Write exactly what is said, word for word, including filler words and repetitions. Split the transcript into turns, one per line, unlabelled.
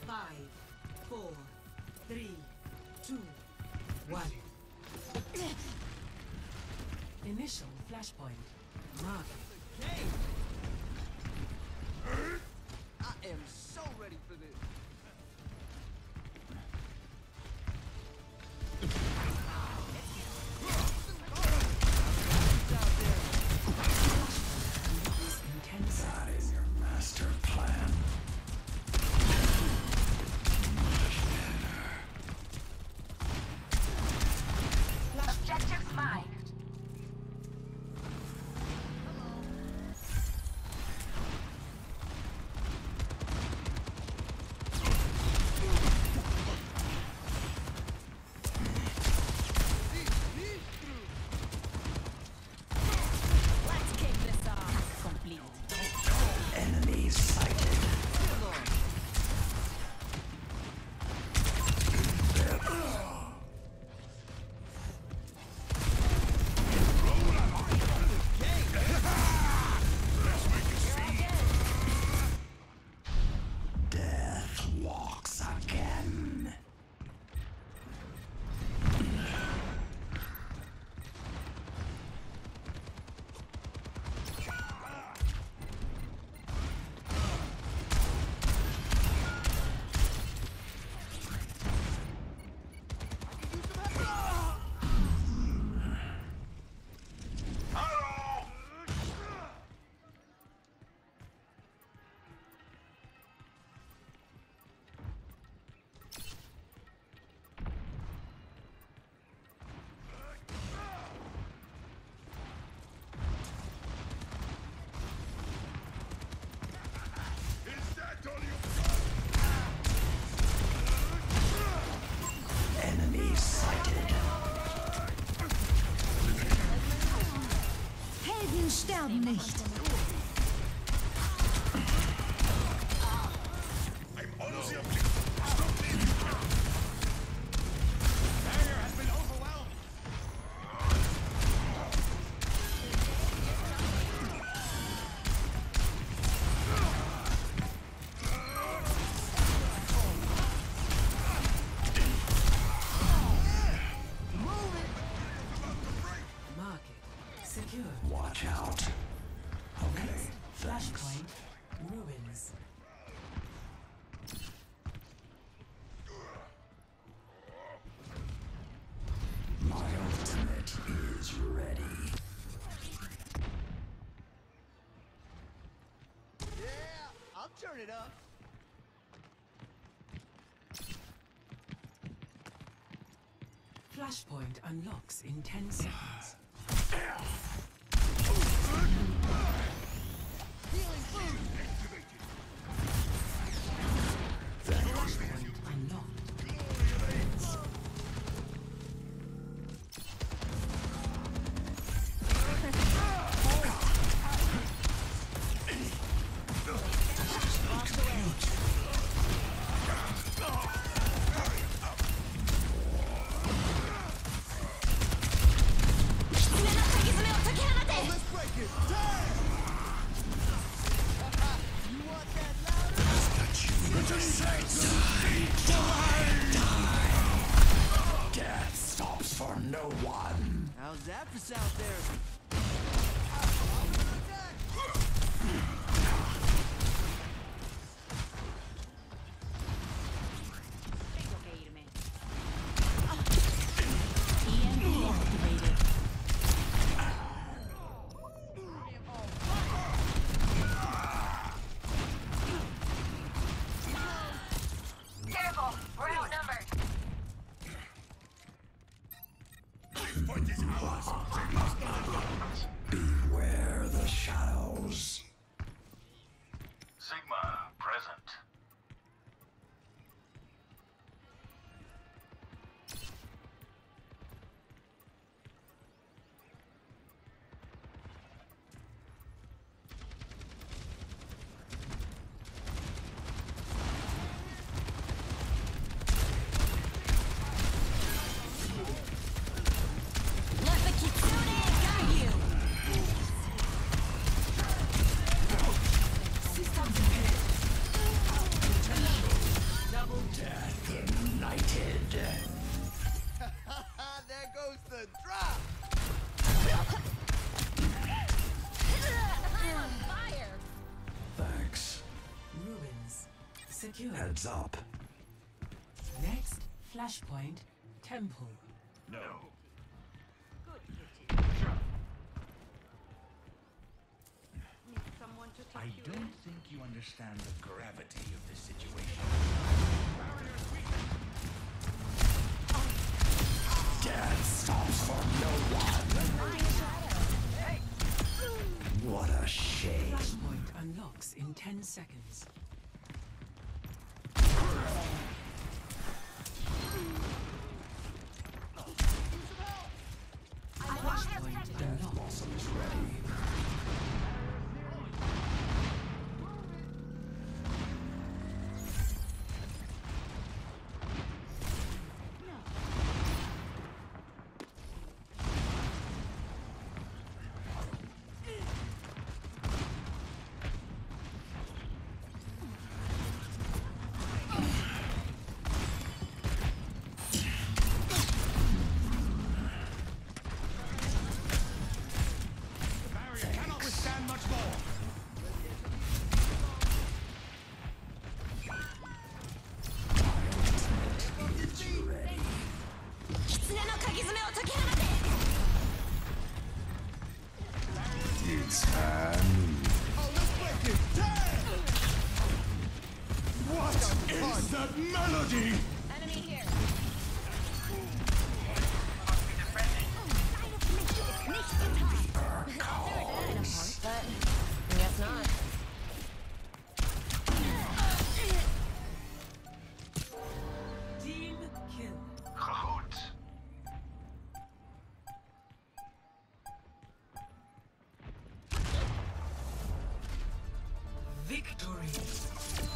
Five, four, three, two, one. Initial flashpoint. Mark.
Hey! I am so ready for this.
That is your master plan.
Objective mine. Let's kick this off. Complete.
Enemy sighted. Death walks again. Enemy sighted.
Helden sterben nicht.
Barrier has been overwhelmed.
Market. Secure.
Watch out. Okay, thanks.
Flashpoint. Ruins.
My ultimate is ready.
Yeah, I'll turn it up.
Flashpoint unlocks in ten seconds.
Healing food.
Flashpoint unlocked.
Let's break it. Damn! You want that louder?
Death stops for no one.
How's that for South there?
Tengo que irme. E M P activated. Careful, we're outnumbered.
Beware the shadows.
Sigma present.
Let the Kitsune guide you.
Systems engaged. Secure.
Heads up.
Next, flashpoint, temple.
No.
I don't think you understand the gravity of this situation.
Death stops for no one. What a shame.
Flashpoint unlocks in ten seconds. Flashpoint unlocked.
Blossom is ready.
The barrier cannot withstand much more.
狐の鍵爪を解き放て
It's time.
Oh, let's break it. Damn!
What is that melody?
Enemy here. But I guess not.
Team kill. Victory.